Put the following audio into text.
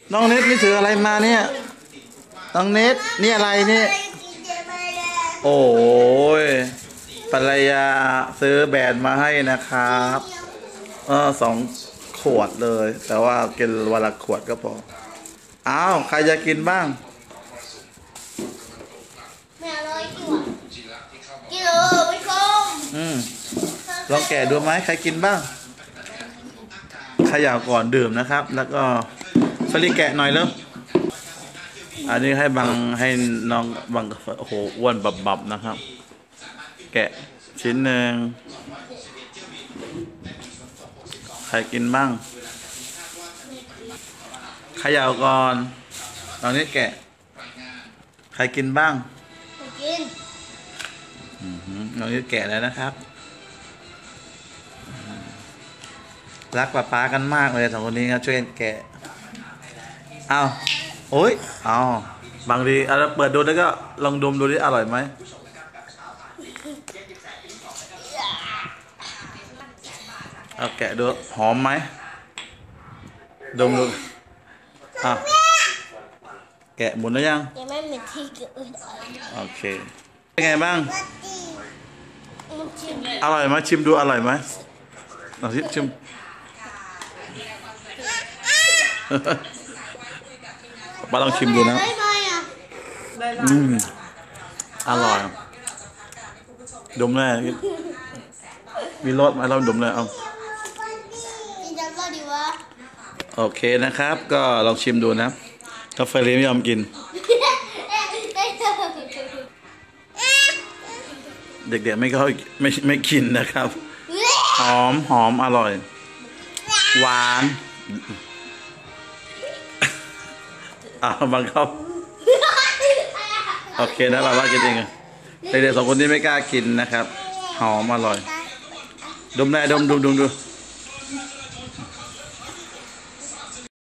น้องเน็ตนี่ถืออะไรมาเนี่ยน้องเน็ตนี่อะไรนี่โอ้ยภรรยาซื้อแบรนด์มาให้นะครับ2 ขวดเลย แต่ว่ากินวันละขวดก็พออ้าวใครจะกินบ้างไม่อร่อยกินไม่คมลองแกะดูไหมใครกินบ้างขย่าก่อนดื่มนะครับแล้วก็ฟรีแกะหน่อยแล้วอันนี้ให้ให้น้องบังโอ้โหอ้วนบับนะครับ แกะชิ้นหนึ่งใครกินบ้างขย่าก่อนตอนนี้แกะใครกินบ้างกินตอนนี้แกะแล้วนะครับรักป้ากันมากเลย2 คนนี้ครับช่วยกันแกะเอาโอ้ยเอาบางทีเราเปิดดูแล้วก็ลองดมดูดิอร่อยไหมเอาแกะดูหอมไหมดมดูแกะหมดแล้วยังไม่เหมือนที่อื่นโอเคเป็นไงบ้างอร่อยไหมชิมดูอร่อยไหมลองชิมป้าลองชิมดูนะอร่อยดมเลยมีรสไหมเราดมเลยเอาโอเคนะครับก็ลองชิมดูนะกาแฟไม่ยอมกินเด็กๆไม่กินนะครับหอมอร่อยหวานบังคับโอเคนะเราว่ากินเองเด็กๆ2 คนนี้ไม่กล้ากินนะครับหอมอร่อยดมได้ดมดู